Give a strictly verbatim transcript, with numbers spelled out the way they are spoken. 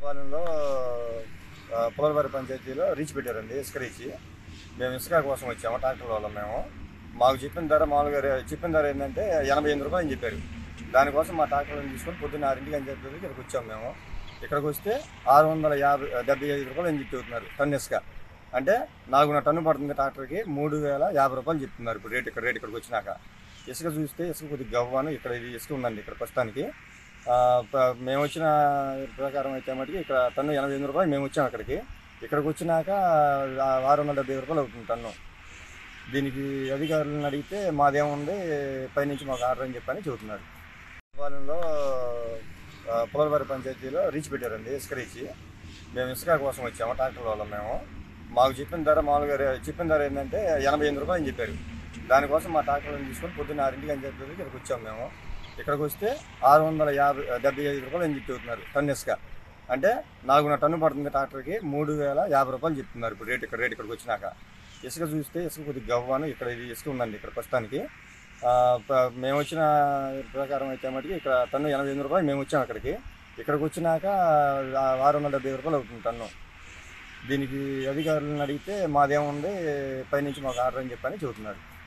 పాలెంలో పులలవారి పంచాయతీలో రీచ్ పెట్టారండి, ఇసుక రీచ్. మేము ఇసుక కోసం వచ్చాము, ట్రాక్టర్ వాళ్ళం. మేము మాకు చెప్పిన ధర మామూలుగా చెప్పిన ధర ఏంటంటే ఎనభై ఎనిమిది రూపాయలు అని చెప్పారు. దానికోసం మా ట్రాక్టర్లను తీసుకొని పొద్దున్న ఆరింటికి అని చెప్పేసి ఇక్కడికి వచ్చాము. మేము ఇక్కడికి వస్తే ఆరు వందల యాభై డెబ్బై ఐదు రూపాయలు అని చెప్తున్నారు టన్ను ఇసుక. అంటే నాలుగున్నర టన్ను పడుతుంది ట్రాక్టర్కి, మూడు వేల యాభై రూపాయలు చెప్తున్నారు ఇప్పుడు రేట్. ఇక్కడ రేట్ ఇక్కడికి వచ్చినాక ఇసుక చూస్తే ఇసుక కొద్దిగా గవ్వాను ఇక్కడ ఇది ఇసుక ఉందండి ఇక్కడ ప్రస్తుతానికి. మేము వచ్చిన ప్రకారం అయితే మటుకి ఇక్కడ టన్ను ఎనభై ఎనిమిది రూపాయలు మేము వచ్చాము అక్కడికి. ఇక్కడికి వచ్చినాక ఆరు వందల డెబ్బై ఐదు రూపాయలు అవుతుంది టన్ను. దీనికి అధికారులను అడిగితే మాదేముంది పైనుంచి మాకు ఆర్డర్ అని చెప్పని చెబుతున్నారు. పాలెంలో పులలవారి పంచాయతీలో రీచ్ పెట్టారండి, ఇసుక రీచ్. మేము ఇసుక కోసం వచ్చాము, ట్రాక్టర్ వాళ్ళం. మేము మాకు చెప్పిన ధర మామూలుగా చెప్పిన ధర ఏంటంటే ఎనభై ఎనిమిది రూపాయలు అని చెప్పారు. దానికోసం మా ట్రాక్టర్లను తీసుకొని పొద్దున్న ఆరింటికి అని చెప్పేసి ఇక్కడికి వచ్చాము. మేము ఇక్కడికి వస్తే ఆరు వందల యాభై డెబ్బై ఐదు రూపాయలు అని చెప్తున్నారు టన్ను ఇసుక. అంటే నాలుగున్నర టన్ను పడుతుంది ట్రాక్టర్కి, మూడు వేల యాభై రూపాయలు చెప్తున్నారు ఇప్పుడు రేట్. ఇక్కడ రేట్ ఇక్కడికి వచ్చినాక ఇసుక చూస్తే ఇసుక కొద్దిగా గవ్వాను ఇక్కడ ఇది ఇసుక ఉందండి ఇక్కడ ప్రస్తుతానికి. మేము వచ్చిన ప్రకారం అయితే మటుకి ఇక్కడ టన్ను ఎనభై ఎనిమిది రూపాయలు మేము వచ్చాము అక్కడికి. ఇక్కడికి వచ్చినాక ఆరు వందల డెబ్బై ఐదు రూపాయలు అవుతుంది టన్ను. దీనికి అధికారులను అడిగితే మాదేముంది పైనుంచి మాకు ఆర్డర్ అని చెప్పని చెబుతున్నారు.